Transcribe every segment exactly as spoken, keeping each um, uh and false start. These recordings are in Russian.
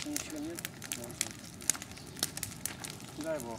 Ничего нет. Дай Бог.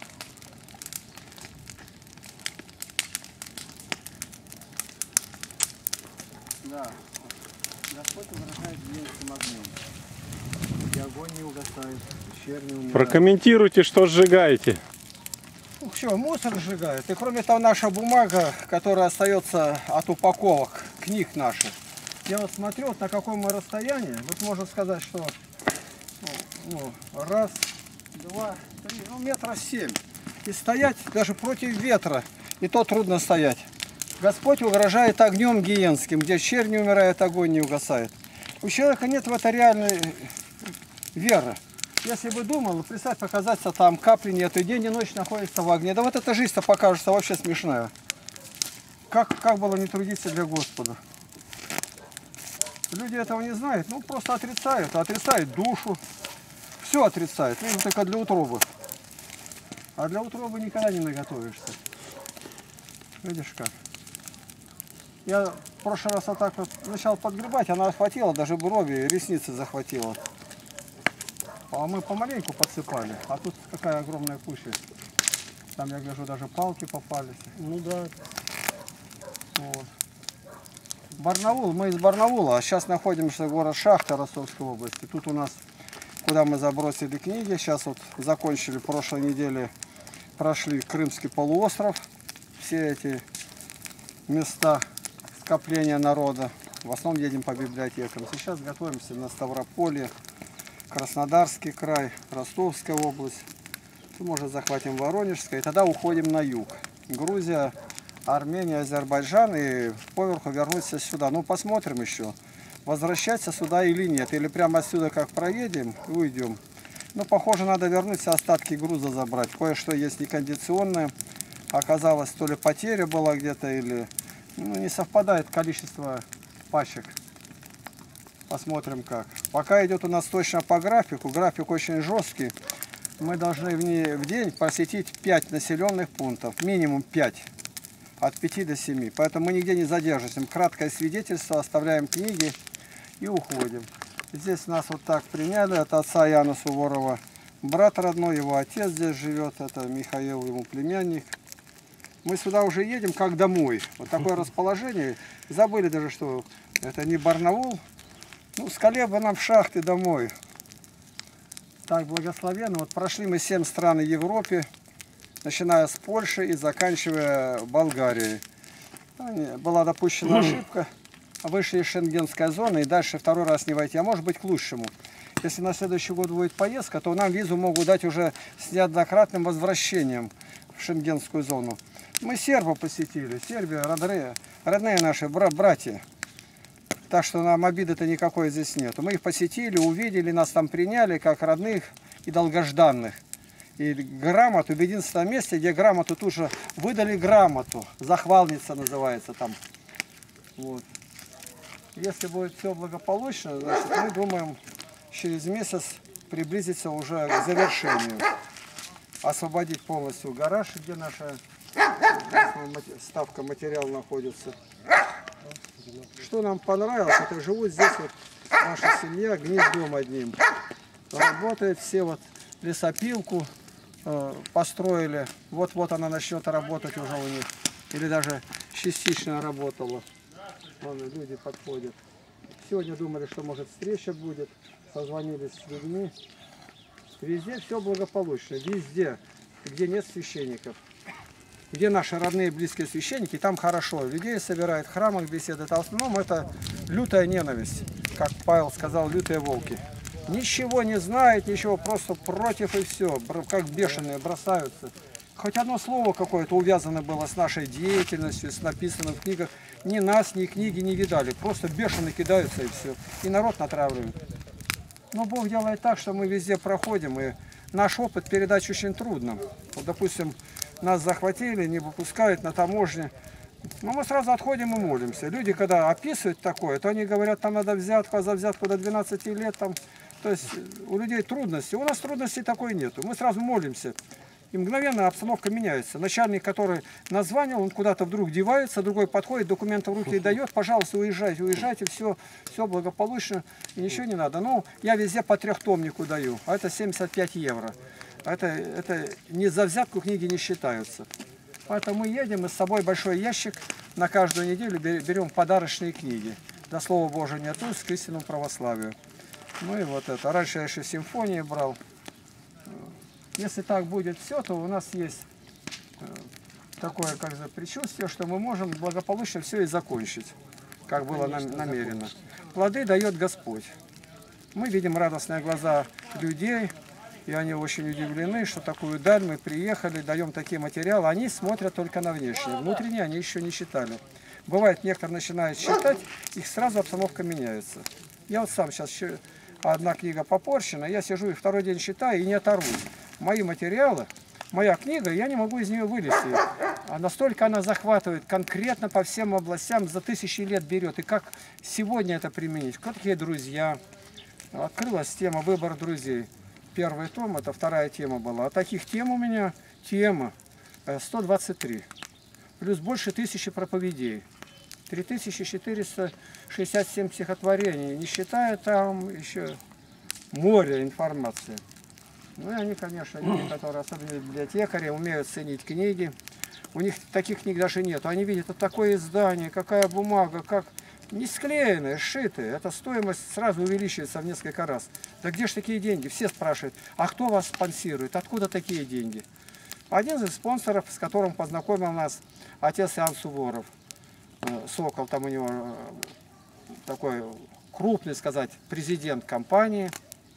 Да. Господь выражает венцем огнем. И огонь не угасает, щер не умирает. Прокомментируйте, что сжигаете. Ну что, мусор сжигают. И кроме того, наша бумага, которая остается от упаковок книг наших. Я вот смотрю, вот на каком мы расстоянии. Вот можно сказать, что ну, раз, два, три, ну метра семь. И стоять даже против ветра, и то трудно стоять. Господь угрожает огнем гиенским, где червь не умирает, огонь не угасает. У человека нет в это реальной веры. Если бы думал, представь, показаться там, капли нет, и день и ночь находится в огне. Да вот эта жизнь-то покажется вообще смешная. Как, как было не трудиться для Господа? Люди этого не знают, ну просто отрицают, отрицают душу. Все отрицают, ну, только для утробы. А для утробы никогда не наготовишься. Видишь как? Я в прошлый раз вот так вот начал подгребать, она охватила, даже брови, ресницы захватила. А мы помаленьку подсыпали, а тут какая огромная куча. Там, я гляжу, даже палки попались. Ну да. Вот. Барнаул, мы из Барнаула, а сейчас находимся в город Шахта Ростовской области. Тут у нас, куда мы забросили книги, сейчас вот закончили, в прошлой неделе прошли Крымский полуостров, все эти места скопления народа. В основном едем по библиотекам. Сейчас готовимся на Ставрополье, Краснодарский край, Ростовская область. Может, захватим Воронежское, и тогда уходим на юг. Грузия, Армения, Азербайджан, и поверху вернуться сюда. Ну, посмотрим еще, возвращаться сюда или нет. Или прямо отсюда как проедем и уйдем. Ну, похоже, надо вернуться, остатки груза забрать. Кое-что есть некондиционное. Оказалось, то ли потеря была где-то, или ну, не совпадает количество пачек. Посмотрим как. Пока идет у нас точно по графику. График очень жесткий. Мы должны в, не, в день посетить пять населенных пунктов. Минимум пять. От пяти до семи. Поэтому мы нигде не задержимся. Краткое свидетельство, оставляем книги и уходим. Здесь нас вот так приняли от отца Яна Суворова. Брат родной, его отец здесь живет. Это Михаил, ему племянник. Мы сюда уже едем как домой. Вот такое расположение. Забыли даже, что это не Барнаул. Ну, скорее бы нам в Шахты домой. Так, благословенно. Вот прошли мы семь стран Европы, начиная с Польши и заканчивая Болгарией. Была допущена ошибка. Вышли из шенгенской зоны и дальше второй раз не войти. А может быть к лучшему. Если на следующий год будет поездка, то нам визу могут дать уже с неоднократным возвращением в шенгенскую зону. Мы сербов посетили. Сербия, родные, родные наши бра братья. Так что нам обиды-то никакой здесь нет. Мы их посетили, увидели, нас там приняли как родных и долгожданных. И грамоту в единственном месте, где грамоту тут же выдали грамоту. Захвалница называется там. Вот. Если будет все благополучно, значит, мы думаем через месяц приблизиться уже к завершению. Освободить полностью гараж, где наша ставка материал находится. Что нам понравилось, это живут здесь вот наша семья гнездом одним. Работает все вот лесопилку э, построили. Вот-вот она начнет работать уже у них. Или даже частично работала. Вон люди подходят. Сегодня думали, что может встреча будет. Созвонились с людьми. Везде все благополучно. Везде, где нет священников. Где наши родные близкие священники, там хорошо. Людей собирают, в храмах беседуют. А в основном это лютая ненависть. Как Павел сказал, лютые волки. Ничего не знают, ничего, просто против и все. Как бешеные бросаются. Хоть одно слово какое-то увязано было с нашей деятельностью, с написанным в книгах. Ни нас, ни книги не видали. Просто бешено кидаются и все. И народ натравливают. Но Бог делает так, что мы везде проходим. И наш опыт передать очень трудно. Вот, допустим, нас захватили, не выпускают на таможне. Но мы сразу отходим и молимся. Люди, когда описывают такое, то они говорят, там надо взятку, а за взятку до двенадцати лет. Там... То есть у людей трудности. У нас трудностей такой нету. Мы сразу молимся. И мгновенно обстановка меняется. Начальник, который названил, он куда-то вдруг девается, другой подходит, документы в руки дает, пожалуйста, уезжайте, уезжайте, все, все благополучно, и ничего не надо. Ну, я везде по трехтомнику даю, а это семьдесят пять евро. Это, это не за взятку книги не считаются. Поэтому мы едем, и с собой большой ящик на каждую неделю берем подарочные книги. До Слова Божия нету, с к истинному православию. Ну и вот это. Раньше я еще симфонии брал. Если так будет все, то у нас есть такое, как бы, предчувствие, что мы можем благополучно все и закончить, как было нам, намерено. Плоды дает Господь. Мы видим радостные глаза людей, и они очень удивлены, что такую даль мы приехали, даем такие материалы. Они смотрят только на внешние, внутренние они еще не считали. Бывает, некоторые начинают считать, их сразу обстановка меняется. Я вот сам сейчас, одна книга попорчена, я сижу и второй день считаю и не оторвусь. Мои материалы, моя книга, я не могу из нее вылезти. А настолько она захватывает конкретно по всем областям, за тысячи лет берет. И как сегодня это применить? Кто такие друзья? Открылась тема «Выбор друзей». Первый том, это вторая тема была. А таких тем у меня тема сто двадцать три. Плюс больше тысячи проповедей. три тысячи четыреста шестьдесят семь стихотворений. Не считая там еще море информации. Ну и они, конечно, люди, которые, особенно библиотекари, умеют ценить книги. У них таких книг даже нет. Они видят, это такое издание, какая бумага, как не склеенные, сшитые. Эта стоимость сразу увеличивается в несколько раз. Да где же такие деньги? Все спрашивают, а кто вас спонсирует? Откуда такие деньги? Один из спонсоров, с которым познакомил нас отец Иоанн Суворов. Сокол, там у него такой крупный, сказать, президент компании.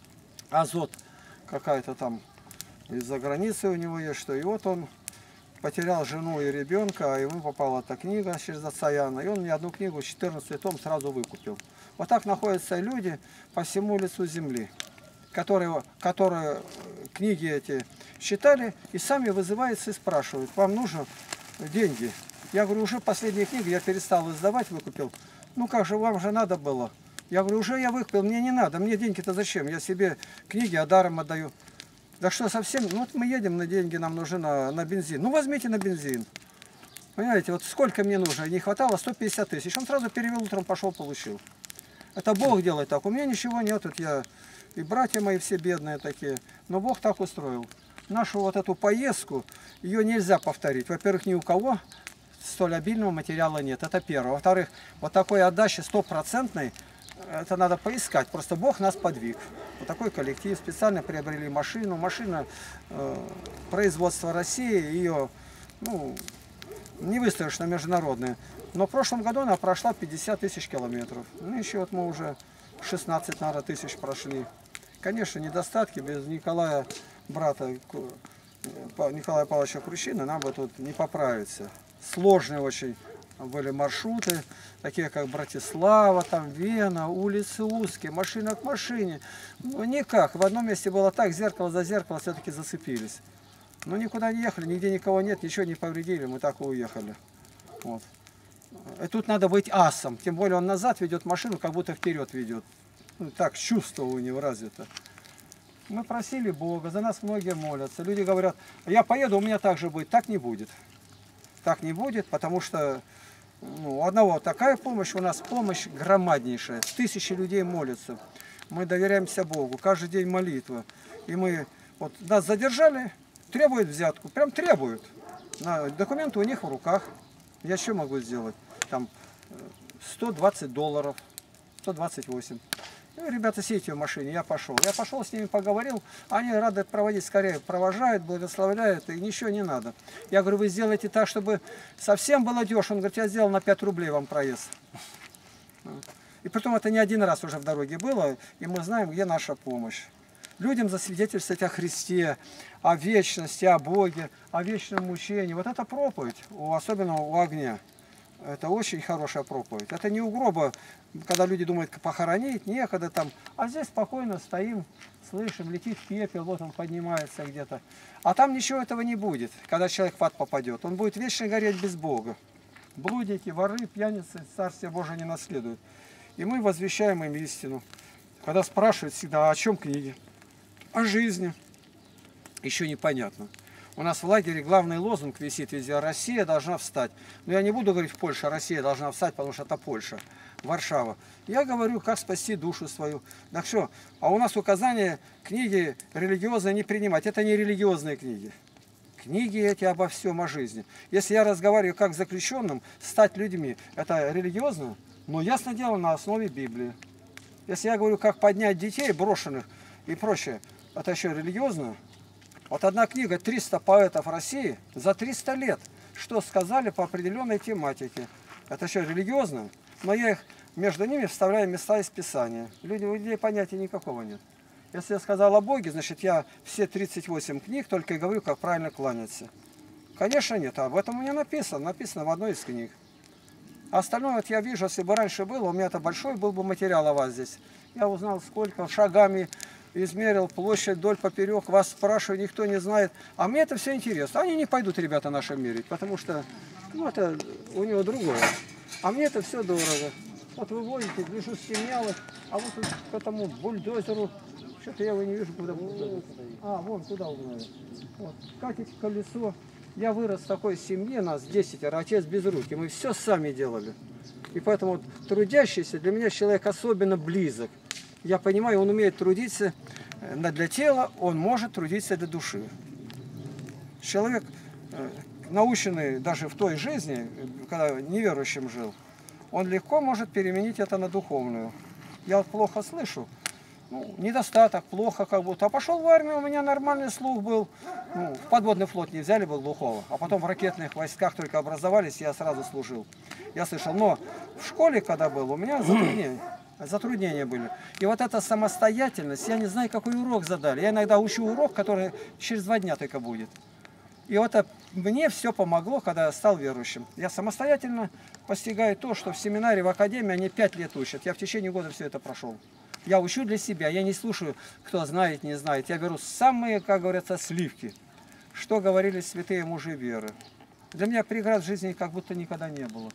Азот какая-то там из-за границы у него есть, что и вот он потерял жену и ребенка, а ему попала эта книга через отца Иоанна, и он мне одну книгу, четырнадцать том, сразу выкупил. Вот так находятся люди по всему лицу земли, которые, которые книги эти читали и сами вызываются и спрашивают, вам нужны деньги? Я говорю, уже последние книги я перестал издавать, выкупил. Ну как же, вам же надо было. Я говорю, уже я выкупил, мне не надо, мне деньги-то зачем? Я себе книги а даром отдаю. Да что совсем, ну вот мы едем на деньги, нам нужны на, на бензин. Ну возьмите на бензин. Понимаете, вот сколько мне нужно, не хватало сто пятьдесят тысяч. Он сразу перевел, утром пошел, получил. Это Бог делает так, у меня ничего нет, вот я и братья мои все бедные такие. Но Бог так устроил. Нашу вот эту поездку, ее нельзя повторить. Во-первых, ни у кого столь обильного материала нет, это первое. Во-вторых, вот такой отдачи стопроцентной, это надо поискать. Просто Бог нас подвиг. Вот такой коллектив. Специально приобрели машину. Машина э, производства России. Ее ну, не выставишь на международные. Но в прошлом году она прошла пятьдесят тысяч километров. Ну, еще вот мы уже шестнадцать, наверное, тысяч прошли. Конечно, недостатки. Без Николая, брата Николая Павловича Крущина, нам бы тут не поправиться. Сложные очень были маршруты, такие как Братислава, там Вена, улицы узкие, машина к машине. Ну никак, в одном месте было так, зеркало за зеркало все-таки зацепились. Но никуда не ехали, нигде никого нет, ничего не повредили, мы так и уехали. Вот. И тут надо быть асом, тем более он назад ведет машину, как будто вперед ведет. Ну, так, чувство у него развито. Мы просили Бога, за нас многие молятся. Люди говорят, я поеду, у меня так же будет. Так не будет. Так не будет, потому что ну, у одного такая помощь, у нас помощь громаднейшая. Тысячи людей молятся. Мы доверяемся Богу. Каждый день молитва. И мы, вот нас задержали, требуют взятку. Прям требуют. На, документы у них в руках. Я что могу сделать? Там сто двадцать долларов, сто двадцать восемь. Ну, ребята, сидите в машине, я пошел. Я пошел с ними поговорил, они рады проводить скорее, провожают, благословляют, и ничего не надо. Я говорю, вы сделайте так, чтобы совсем было дешево. Он говорит, я сделал на пять рублей вам проезд. И потом это не один раз уже в дороге было, и мы знаем, где наша помощь. Людям засвидетельствовать о Христе, о вечности, о Боге, о вечном мучении. Вот это проповедь, особенно у огня. Это очень хорошая проповедь. Это не у гроба, когда люди думают, похоронить, некогда там. А здесь спокойно стоим, слышим, летит пепел, вот он поднимается где-то. А там ничего этого не будет, когда человек в ад попадет. Он будет вечно гореть без Бога. Блудники, воры, пьяницы, Царствие Божие не наследуют. И мы возвещаем им истину. Когда спрашивают всегда, а о чем книги? О жизни. Еще непонятно. У нас в лагере главный лозунг висит везде: Россия должна встать. Но я не буду говорить Польша, Россия должна встать, потому что это Польша, Варшава. Я говорю, как спасти душу свою. Так что, а у нас указание книги религиозные не принимать. Это не религиозные книги. Книги эти обо всем, о жизни. Если я разговариваю как с заключенным, стать людьми, это религиозно? Но ясно дело, на основе Библии. Если я говорю, как поднять детей брошенных и прочее, это еще религиозно? Вот одна книга, триста поэтов России за триста лет, что сказали по определенной тематике. Это еще религиозно? Но я их между ними вставляю места из Писания. Люди, у людей понятия никакого нет. Если я сказал о Боге, значит я все тридцать восемь книг только и говорю, как правильно кланяться. Конечно нет, об этом у меня написано, написано в одной из книг. А остальное вот я вижу, если бы раньше было, у меня это большой был бы материал о вас здесь. Я узнал, сколько шагами измерил площадь вдоль поперек, вас спрашиваю, никто не знает. А мне это все интересно. Они не пойдут, ребята, наши мерить, потому что ну, это у него другое. А мне это все дорого. Вот вы возите, гляжу, стемняло, а вот тут к этому бульдозеру, что-то я его не вижу, куда бульдозер. А, вон, туда угнали. Вот. Катить колесо. Я вырос в такой семье, нас десятеро, отец без руки, мы все сами делали. И поэтому вот, трудящийся для меня человек особенно близок. Я понимаю, он умеет трудиться для тела, он может трудиться для души. Человек, наученный даже в той жизни, когда неверующим жил, он легко может переменить это на духовную. Я вот плохо слышу, ну, недостаток, плохо как будто. А пошел в армию, у меня нормальный слух был. Ну, в подводный флот не взяли, был глухого. А потом в ракетных войсках только образовались, я сразу служил. Я слышал, но в школе, когда был, у меня затруднения, затруднения были. И вот эта самостоятельность, я не знаю, какой урок задали. Я иногда учу урок, который через два дня только будет. И вот это мне все помогло, когда я стал верующим. Я самостоятельно постигаю то, что в семинаре, в академии они пять лет учат. Я в течение года все это прошел. Я учу для себя, я не слушаю, кто знает, не знает. Я беру самые, как говорится, сливки. Что говорили святые мужи веры. Для меня преград в жизни как будто никогда не было.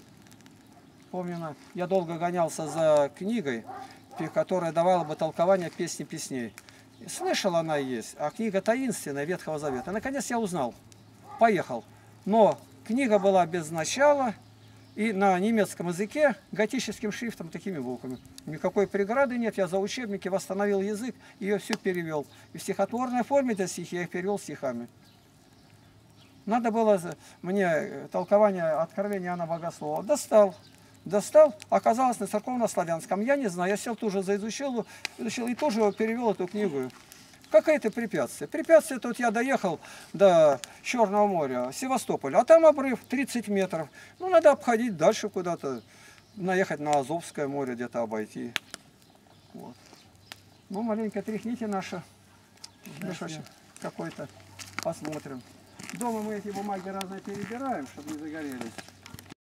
Помню, я долго гонялся за книгой, которая давала бы толкование песни песней. Слышал, она есть, а книга таинственная Ветхого Завета. Наконец я узнал. Поехал. Но книга была без начала и на немецком языке готическим шрифтом, такими буквами. Никакой преграды нет. Я за учебники восстановил язык, ее все перевел. И в стихотворной форме эти стихи я их перевел стихами. Надо было мне толкование откровения Иоанна Богослова. Достал. Достал. Оказалось на церковно-славянском. Я не знаю. Я сел тоже заизучил, изучил, и тоже перевел эту книгу. Какое-то препятствие. Препятствие, тут я доехал до Черного моря, Севастополя, а там обрыв тридцать метров. Ну, надо обходить дальше куда-то, наехать на Азовское море, где-то обойти. Вот. Ну, маленько тряхните наше мешочек какой-то, посмотрим. Дома мы эти бумаги разные перебираем, чтобы не загорелись.